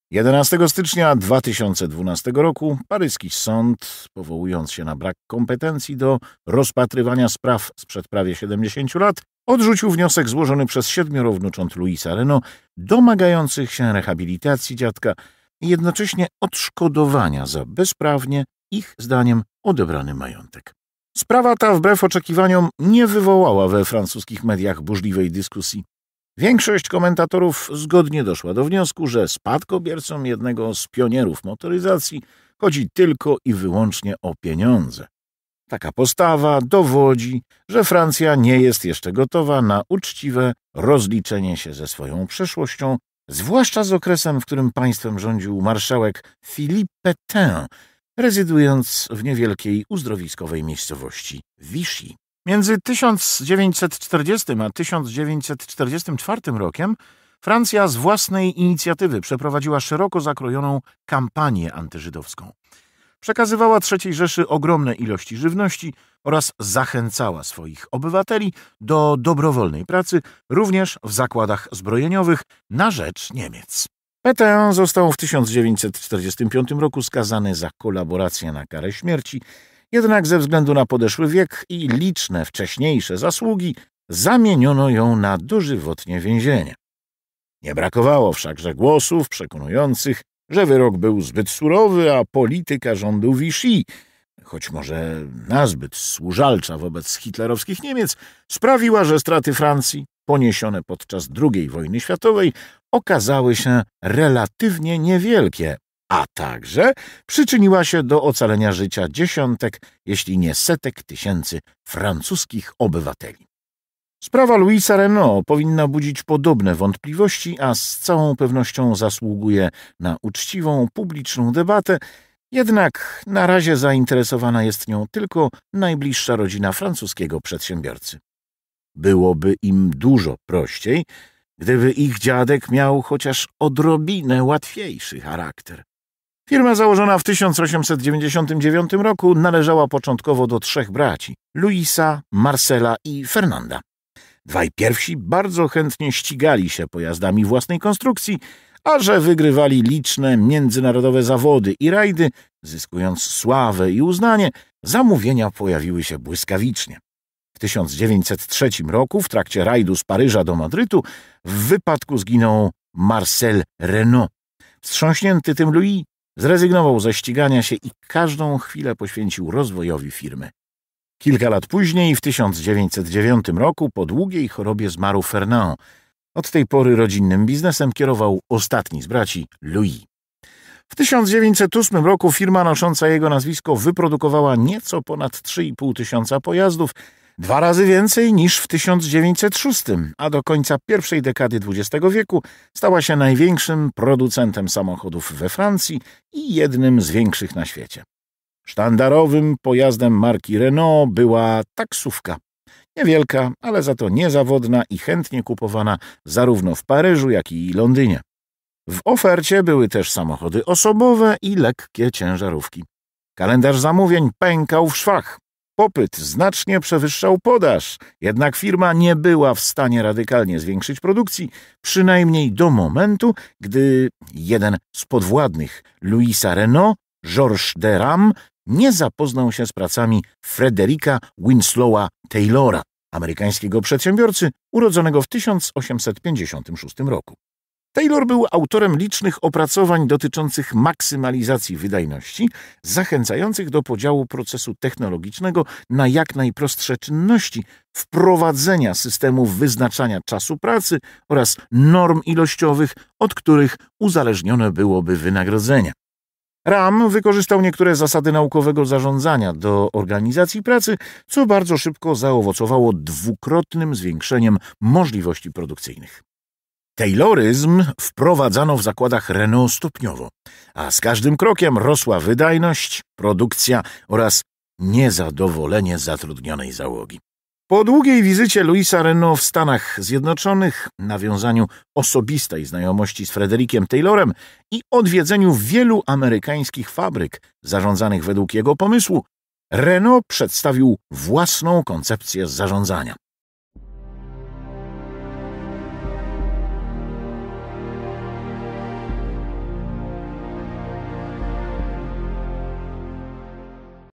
11 stycznia 2012 roku paryski sąd, powołując się na brak kompetencji do rozpatrywania spraw sprzed prawie 70 lat, odrzucił wniosek złożony przez 7 wnucząt Louisa Renault, domagających się rehabilitacji dziadka i jednocześnie odszkodowania za bezprawnie, ich zdaniem, odebrany majątek. Sprawa ta, wbrew oczekiwaniom, nie wywołała we francuskich mediach burzliwej dyskusji. Większość komentatorów zgodnie doszła do wniosku, że spadkobiercom jednego z pionierów motoryzacji chodzi tylko i wyłącznie o pieniądze. Taka postawa dowodzi, że Francja nie jest jeszcze gotowa na uczciwe rozliczenie się ze swoją przeszłością, zwłaszcza z okresem, w którym państwem rządził marszałek Philippe Pétain, rezydując w niewielkiej uzdrowiskowej miejscowości Vichy. Między 1940 a 1944 rokiem Francja z własnej inicjatywy przeprowadziła szeroko zakrojoną kampanię antyżydowską. Przekazywała III Rzeszy ogromne ilości żywności oraz zachęcała swoich obywateli do dobrowolnej pracy, również w zakładach zbrojeniowych na rzecz Niemiec. Pétain został w 1945 roku skazany za kolaborację na karę śmierci, jednak ze względu na podeszły wiek i liczne wcześniejsze zasługi zamieniono ją na dożywotnie więzienie. Nie brakowało wszakże głosów przekonujących, że wyrok był zbyt surowy, a polityka rządu Vichy, choć może nazbyt służalcza wobec hitlerowskich Niemiec, sprawiła, że straty Francji poniesione podczas II wojny światowej okazały się relatywnie niewielkie, a także przyczyniła się do ocalenia życia dziesiątek, jeśli nie setek tysięcy francuskich obywateli. Sprawa Louisa Renault powinna budzić podobne wątpliwości, a z całą pewnością zasługuje na uczciwą, publiczną debatę, jednak na razie zainteresowana jest nią tylko najbliższa rodzina francuskiego przedsiębiorcy. Byłoby im dużo prościej, gdyby ich dziadek miał chociaż odrobinę łatwiejszy charakter. Firma założona w 1899 roku należała początkowo do 3 braci – Louisa, Marcela i Fernanda. Dwaj pierwsi bardzo chętnie ścigali się pojazdami własnej konstrukcji, a że wygrywali liczne międzynarodowe zawody i rajdy, zyskując sławę i uznanie, zamówienia pojawiły się błyskawicznie. W 1903 roku w trakcie rajdu z Paryża do Madrytu w wypadku zginął Marcel Renault. Wstrząśnięty tym Louis zrezygnował ze ścigania się i każdą chwilę poświęcił rozwojowi firmy. Kilka lat później, w 1909 roku, po długiej chorobie zmarł Fernand. Od tej pory rodzinnym biznesem kierował ostatni z braci, Louis. W 1908 roku firma nosząca jego nazwisko wyprodukowała nieco ponad 3,5 tysiąca pojazdów, 2 razy więcej niż w 1906, a do końca pierwszej dekady XX wieku stała się największym producentem samochodów we Francji i jednym z większych na świecie. Sztandarowym pojazdem marki Renault była taksówka. Niewielka, ale za to niezawodna i chętnie kupowana zarówno w Paryżu, jak i Londynie. W ofercie były też samochody osobowe i lekkie ciężarówki. Kalendarz zamówień pękał w szwach. Popyt znacznie przewyższał podaż, jednak firma nie była w stanie radykalnie zwiększyć produkcji, przynajmniej do momentu, gdy jeden z podwładnych Louisa Renault, Georges Deram, nie zapoznał się z pracami Frederica Winslowa Taylora, amerykańskiego przedsiębiorcy urodzonego w 1856 roku. Taylor był autorem licznych opracowań dotyczących maksymalizacji wydajności, zachęcających do podziału procesu technologicznego na jak najprostsze czynności, wprowadzenia systemów wyznaczania czasu pracy oraz norm ilościowych, od których uzależnione byłoby wynagrodzenie. Ram wykorzystał niektóre zasady naukowego zarządzania do organizacji pracy, co bardzo szybko zaowocowało 2-krotnym zwiększeniem możliwości produkcyjnych. Tayloryzm wprowadzano w zakładach Renault stopniowo, a z każdym krokiem rosła wydajność, produkcja oraz niezadowolenie zatrudnionej załogi. Po długiej wizycie Louisa Renault w Stanach Zjednoczonych, nawiązaniu osobistej znajomości z Fredericiem Taylorem i odwiedzeniu wielu amerykańskich fabryk zarządzanych według jego pomysłu, Renault przedstawił własną koncepcję zarządzania.